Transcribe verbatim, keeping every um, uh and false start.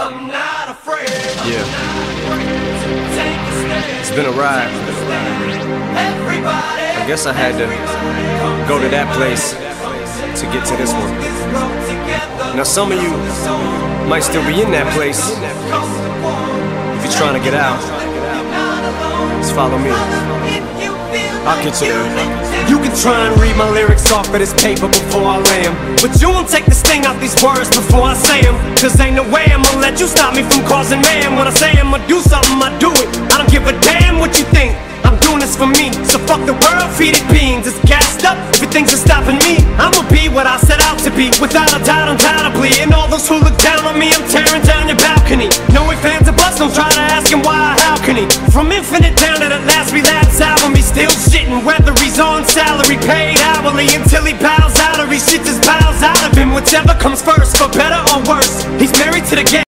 I'm not afraid. Yeah. Take a stand. It's been a ride. Everybody. I guess I had to go to that place to get to this one. Now some of you might still be in that place. If you're trying to get out, just follow me. I'll get you there. You can try and read my lyrics off of this paper before I lay 'em, but you won't take the sting out these words before I say 'em. Cause ain't no way I'ma let you stop me from causing mayhem. When I say I'ma do something, I do it. I don't give a damn what you think. I'm doing this for me, so fuck the world, feed it beans. It's gassed up, everything's just stopping me. I'ma be what I set out to be, without a doubt, undoubtedly. And all those who look down on me, I'm tearing down your balcony. No ifs, ands, or buts, don't try to ask him why or how can he. From Infinite down to the last relapse album, he's still shitting, whether he's on salary, paid hourly, until he bows out or he shit just bows out of him. Whichever comes first, for better or worse, he's married to the game.